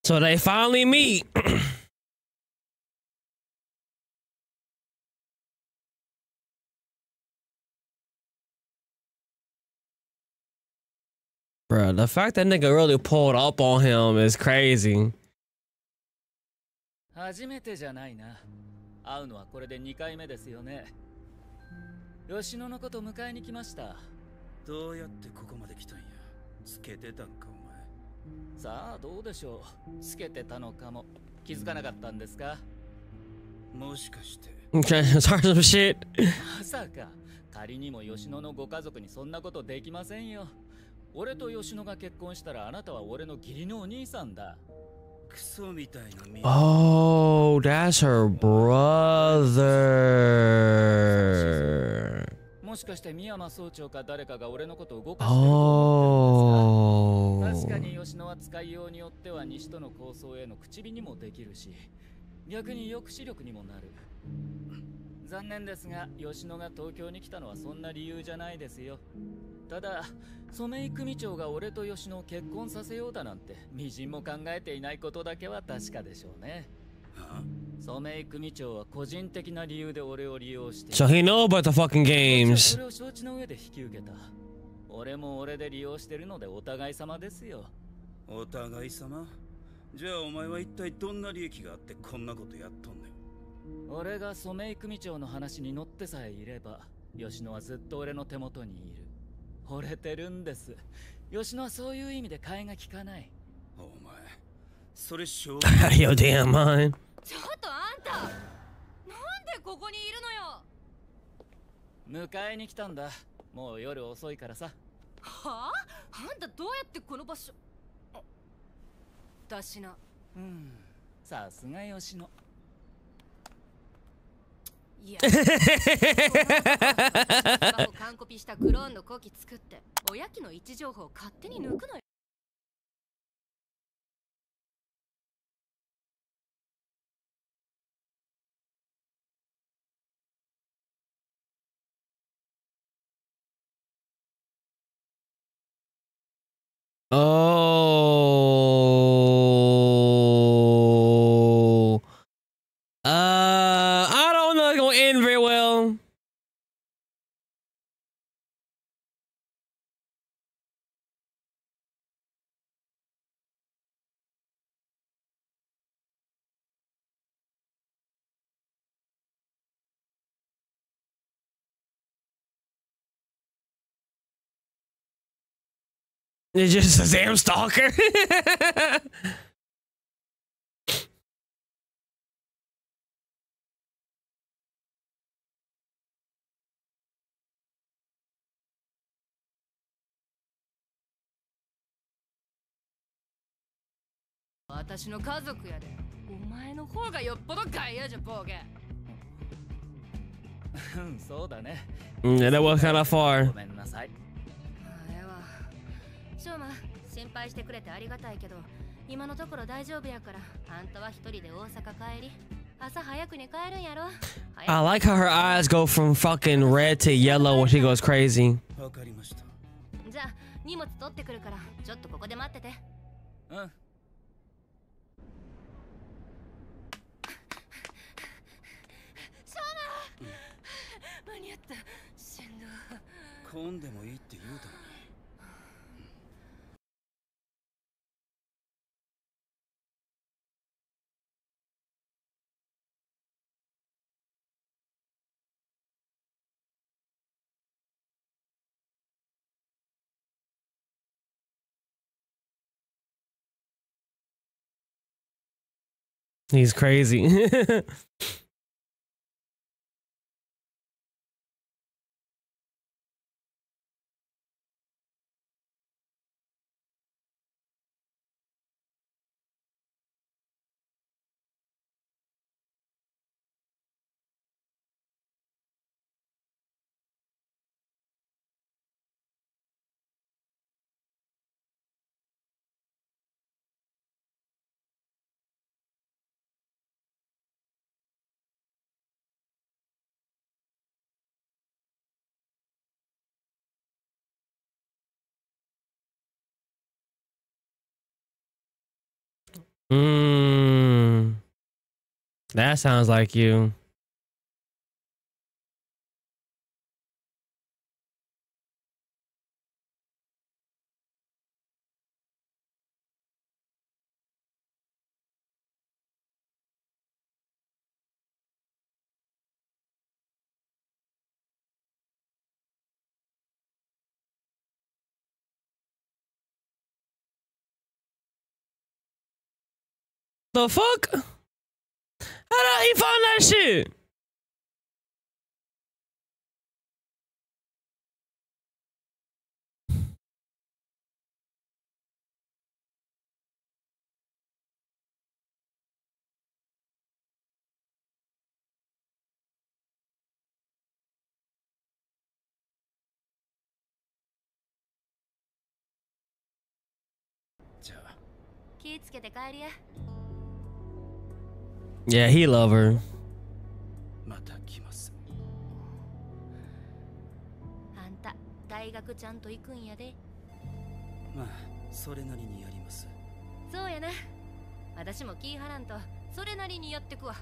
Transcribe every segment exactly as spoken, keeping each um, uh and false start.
So they finally meet. Bro, the fact that nigga really pulled up on him is crazy. 初めてじゃないな。会うのはこれでにかいめですよね。吉野のこと迎えに来ました。 どうやってここまで来たんや。つけてたんかお前。 さあどうでしょう。つけてたのかも。気づかなかったんですか。 もしかして。 Okay, start some shit. まさか仮にも吉野のご家族にそんなことできませんよ。俺と吉野が結婚したらあなたは俺の義理のお兄さんだ。 クソみたいな見。 Oh, that's her brother. もしかして宮山総長か誰かが俺のことを動かしてると思ってるんですか。確かに吉野は使いようによっては西との構想への口火にもできるし、逆に抑止力にもなる。残念ですが吉野が東京に来たのはそんな理由じゃないですよ。ただ染井組長が俺と吉野を結婚させようだなんてみじんも考えていないことだけは確かでしょうね。 はあ、 染井組長は個人的な理由で俺を利用して、 So he know about the fucking games. それを承知の上で引き受けた。俺も俺で利用してるのでお互い様ですよ。 お互い様。じゃあお前は一体どんな利益があってこんなことやっとんねん。 俺が染井組長の話に乗ってさえいれば吉野はずっと俺の手元にいる。惚れてるんです。吉野はそういう意味で替えが利かない。 お前それ証 Yo, damn mind. ちょっとあんた、なんでここにいるのよ。 迎えに来たんだ。もう夜遅いからさ。 はあ、あんたどうやってこの場所。だしな。 うん、さすが吉野。 いや、完コピしたクローンのコキ作っておやきの位置情報を勝手に抜くのよ。 Oh. Uh, I don't know. It's gonna end very well. It's just a damn stalker. "私の家族やで。お前の方がよっぽど外野じゃボケ。 うん、そうだね。 Yeah, that was kind of ご far. めんなさい。 ええわ。しょうま、心配してくれてありがたいけど、今のところ大丈夫やから、あんたは一人で大阪帰り。朝早くに帰るんやろ。 I like how her eyes go from fucking red to yellow when she goes crazy. わかりました。 じゃあ荷物取ってくるから、ちょっとここで待ってて。 うん。 間に合った。しんどい。 混んでもいいって言うたのに。 He's crazy. Mm, that sounds like you. The fuck? How did he find that shit? Yeah, he love her. また来ます。 あんた大学ちゃんと行くんやで。 まあ、それなりにやります。 そうやな。私も気張らんとそれなりにやってくわ。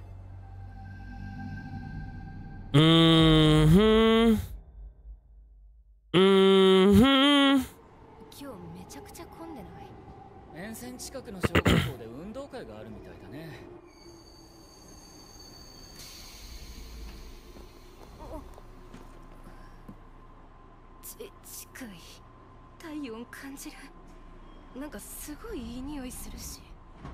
うーんふん。うーんふん。 今日めちゃくちゃ混んでない？ 沿線近くの小学校で運動会があるみたいだね。 ち近い。体温感じる。なんかすごいいい匂いするし。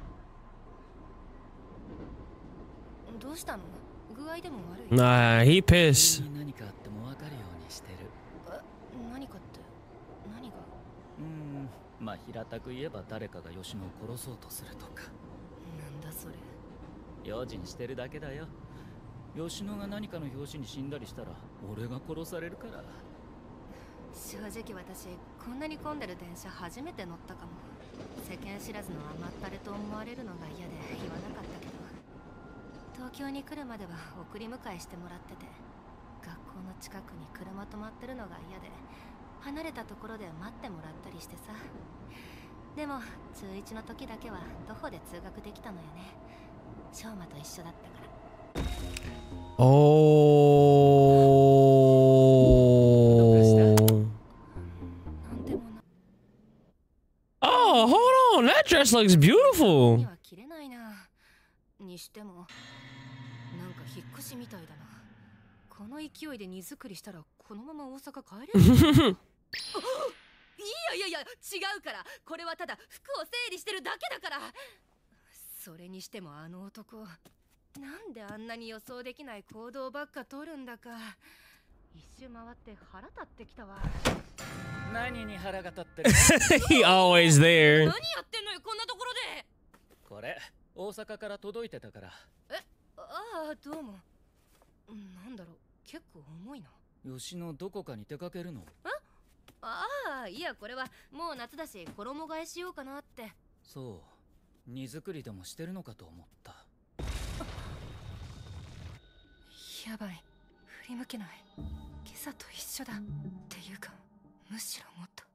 どうしたの？具合でも悪い？ Nah, he pissed. 何かあっても分かるようにしてる。 何かって何が？ うーん、まあ平たく言えば誰かが吉野を殺そうとするとか。 なんだそれ。 用心してるだけだよ。吉野が何かの拍子に死んだりしたら俺が殺されるから。 正直私こんなに混んでる電車初めて乗ったかも。世間知らずの甘ったれと思われるのが嫌で言わなかったけど、東京に来るまでは送り迎えしてもらってて、学校の近くに車止まってるのが嫌で離れたところで待ってもらったりしてさ。でも中いちの時だけは徒歩で通学できたのよね。翔馬と一緒だったから。 Oh, hold on. That dress looks beautiful. には着れないな。にしてもなんか引っ越しみたいだな。この勢いで荷造りしたらこのまま大阪帰れる。いやいやいや違うから。これはただ服を整理してるだけだから。それにしてもあの男なんであんなに予想できない行動ばっか取るんだか。一周回って腹立ってきたわ。 何に腹が立ってる？ He always there. 何やってんのよこんなところで。 これ大阪から届いてたから。 え、ああどうも。なんだろう、結構重いな。 吉野どこかに出かけるの？ え？ああいやこれはもう夏だし衣替えしようかなって。 そう、荷造りでもしてるのかと思った。 やばい、振り向けない。今朝と一緒だっていうかむしろもっと。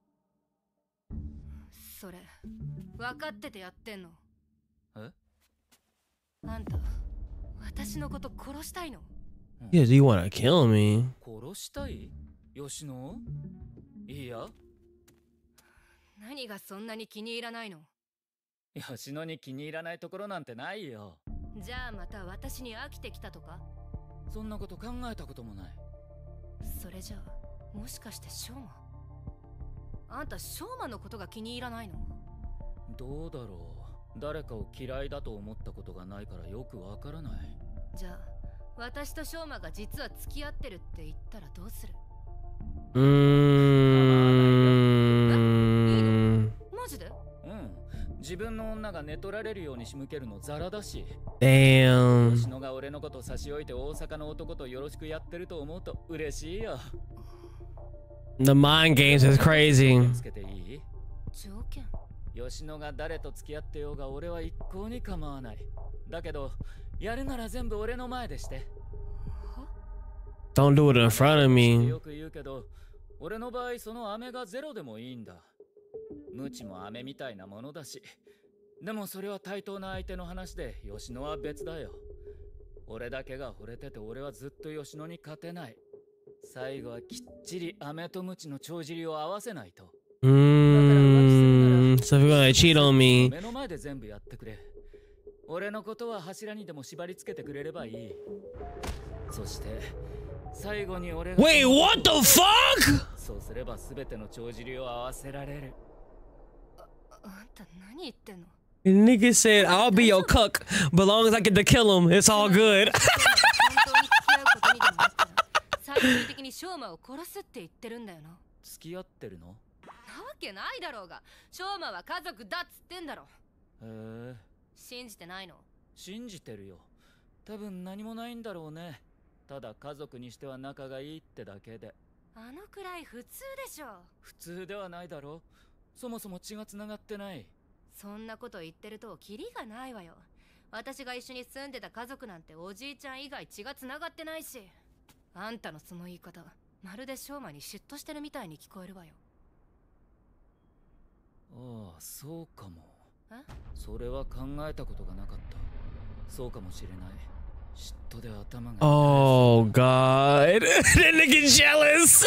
それ分かっててやってんの？ え？ あんた私のこと殺したいの？ Yeah, do you want to kill me? 殺したい？吉野？いいや。 何がそんなに気に入らないの？ 吉野に気に入らないところなんてないよ。 じゃあまた私に飽きてきたとか？ そんなこと考えたこともない。 それじゃあもしかして翔馬？あんた翔馬のことが気に入らないの？ どうだろう。誰かを嫌いだと思ったことがないからよくわからない。 じゃあ私と翔馬が実は付き合ってるって言ったらどうする？ うーん。 マジで？ うん。自分の女が寝取られるように仕向けるのザラだし。 Damn. 吉野が俺のこと差し置いて大阪の男とよろしくやってると思うと嬉しいよ。 The mind games is crazy. つけていい？ 条件？ 吉野が誰と付き合ってようが俺は一向に構わない。だけどやるなら全部俺の前でして。 は？ Don't do it in front of me. よく言うけど俺の場合その飴がゼロでもいいんだ。無知も飴みたいなものだし、 でもそれは対等な相手の話で、吉野は別だよ。俺だけが惚れてて、俺はずっと吉野に勝てない。最後はきっちり飴とムチの帳尻を合わせないと。 うーん。So if you're gonna cheat on me. 目の前で全部やってくれ。俺のことは柱にでも縛り付けてくれればいい。そして最後に俺が Wait, what the fuck? そうすれば全ての帳尻を合わせられる。 あんた何言ってんの？ The nigga said, I'll be your cuck, but long as I get to kill him, it's all good. 最終的に翔馬を殺すって言ってるんだよな。 付き合ってるの？ なわけないだろうが、翔馬は家族だっつってんだろ。 へえ。 信じてないの？ 信じてるよ。多分何もないんだろうね。ただ家族にしては仲がいいってだけで。 あのくらい普通でしょ。 普通ではないだろ。そもそも血がつながってない。 そんなこと言ってるとキリがないわよ。私が一緒に住んでた家族なんておじいちゃん以外血がつながってないし。あんたのその言い方、まるで翔馬に嫉妬してるみたいに聞こえるわよ。 ああ、そうかも。 え？ それは考えたことがなかった。そうかもしれない。嫉妬で頭が。 Oh god. That nigga jealous.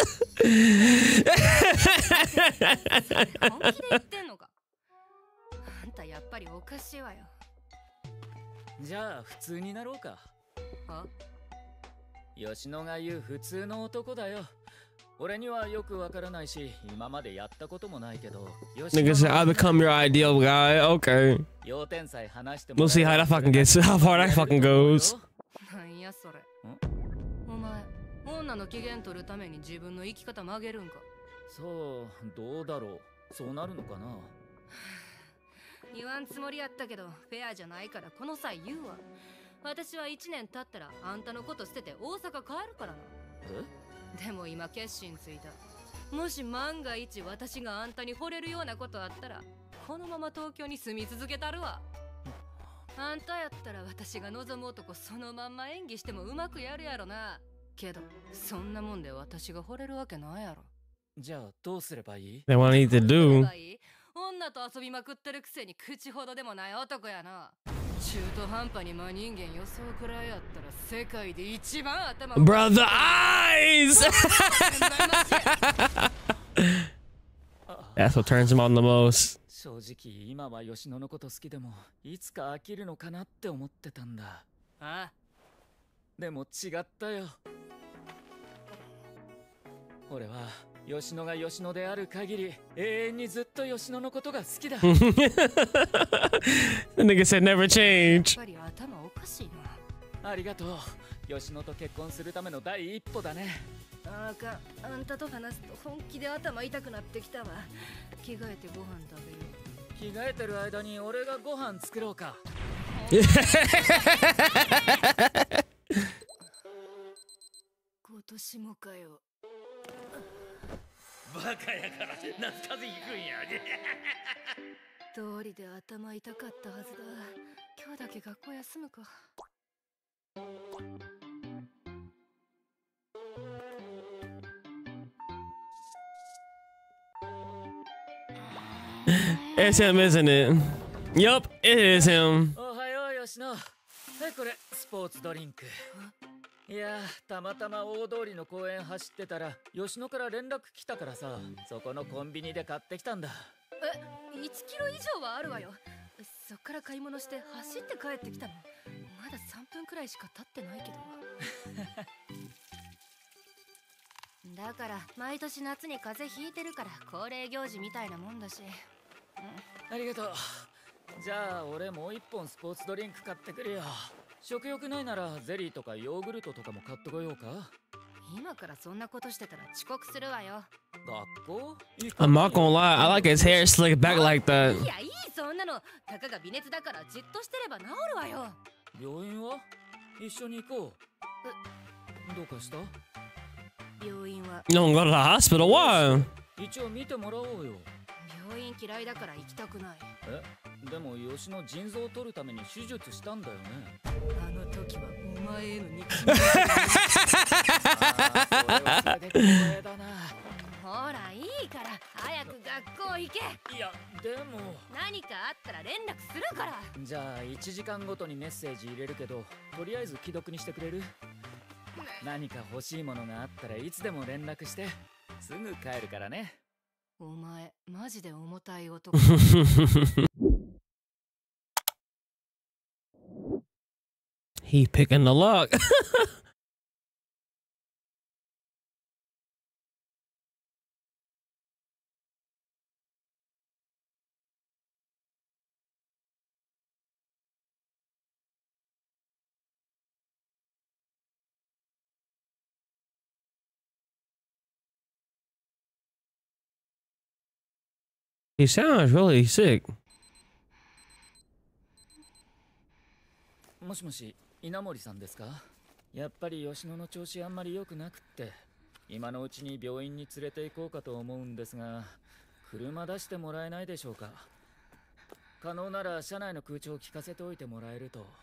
本気で言ってんのか？あんたやっぱりおかしいわよ。 じゃあ普通になろうか。 あ？ 吉野が言う普通の男だよ。俺にはよくわからないし、今までやったこともないけど。 Nigga said, I become your ideal guy. Okay. 要点さえ話しても We'll see how that fucking gets, how far that fucking goes. なんやそれ。お前、女の機嫌取るために自分の生き方曲げるんか？ そう、どうだろう。そうなるのかな。 言わんつもりやったけど、フェアじゃないからこの際言うわ。私は一年経ったらあんたのこと捨てて大阪帰るからな。 え？ でも今決心ついた。もし万が一私があんたに惚れるようなことあったら、このまま東京に住み続けたるわ。あんたやったら私が望む男そのまんま演技してもうまくやるやろな。けどそんなもんで私が惚れるわけないやろ。 じゃあどうすればいい？ They want I need to do. 女と遊びまくってるくせに口ほどでもない男やな。中途半端に真人間予想くらいやったら世界で一番頭 Bro, the eyes! That's what turns him on the most. 正直今は吉野のこと好きでもいつか飽きるのかなって思ってたんだ。 ああ。 でも違ったよ。俺は吉野が吉野である限り永遠にずっと吉野のことが好きだ。 The nigga said never change. やっぱり頭おかしいな。 ありがとう。吉野と結婚するための第一歩だね。 ああかん、あんたと話すと本気で頭痛くなってきたわ。着替えてご飯食べよう。 着替えてる間に俺がご飯作ろうか。 今年もかよ。 バカやから夏風邪ひくんや。 通りで頭痛かったはずだ。今日だけ学校休むか。 It's him, isn't it? Yup, it is him. おはよう吉野。はいこれスポーツドリンク。いやたまたま大通りの公園走ってたら吉野から連絡来たからさ、そこのコンビニで買ってきたんだ。 え、いちキロ以上はあるわよ。そっから買い物して走って帰ってきたの。まださんぷんくらいしか経ってないけど。だから毎年夏に風邪ひいてるから恒例行事みたいなもんだし。 ありがとう。じゃあ俺もう一本スポーツドリンク買ってくるよ。食欲ないならゼリーとかヨーグルトとかも買ってこようか。 今からそんなことしてたら遅刻するわよ。 学校 I'm not gonna lie, I like his hair slicked back like that. いやいいそんなの。たかが微熱だからじっとしてれば治るわよ。 病院は一緒に行こう。どうかした？ 病院は You don't go to the hospital, why? 一応見てもらおうよ。 病院嫌いだから行きたくない。 えでも吉野腎臓を取るために手術したんだよね。 あの時はお前への憎しみ。 ああそれはそれで光栄だな。 ほらいいから早く学校行け。 いやでも何かあったら連絡するから。 じゃあいちじかんごとにメッセージ入れるけど、とりあえず既読にしてくれる？何か欲しいものがあったらいつでも連絡して、すぐ帰るからね。 お前マジで重たい男。 He picking the lock. He sounds really sick. もしもし、稲森さんですか？やっぱり吉野の調子あんまり良くなくって、今のうちに病院に連れて行こうかと思うんですが、車出してもらえないでしょうか？可能なら車内の空調を聞かせておいてもらえると。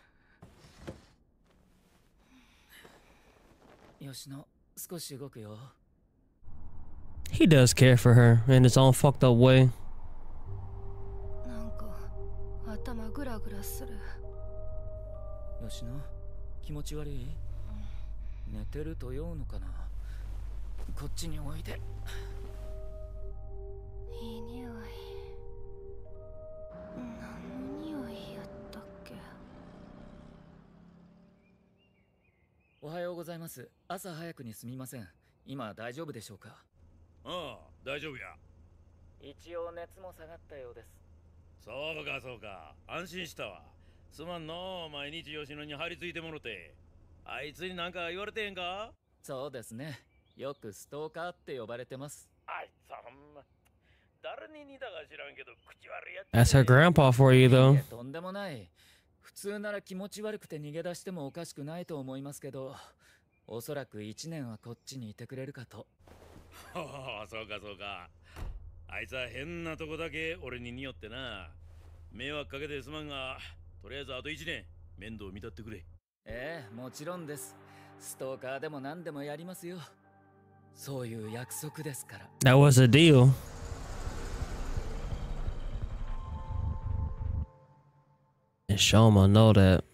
吉野、少し動くよ。 He does care for her in his own fucked up way. なんか頭グラグラする。 吉野、気持ち悪い？寝てると酔うのかな？こっちにおいで。 いい匂い。何の匂いやったっけ？ おはようございます。朝早くにすみません。今大丈夫でしょうか？ ああ、大丈夫や。 一応熱も下がったようです。 そうかそうか、安心したわ。すまんの、毎日吉野に張り付いてもろて。あいつになんか言われてへんか？ そうですね。よくストーカーって呼ばれてます。 あいつはほんま誰に似たか知らんけど口悪いやつ。 That's her grandpa for you, い though. え、とんでもない。普通なら気持ち悪くて逃げ出してもおかしくないと思いますけど、おそらく一年はこっちにいてくれるかと。 はは、そうかそうか。あいつは変なとこだけ俺に似よってな。迷惑かけてすまんが、とりあえずあと一年面倒見たってくれ。 ええ、もちろんです。ストーカーでも何でもやりますよ。そういう約束ですから。 That was a deal. And Shoma know that.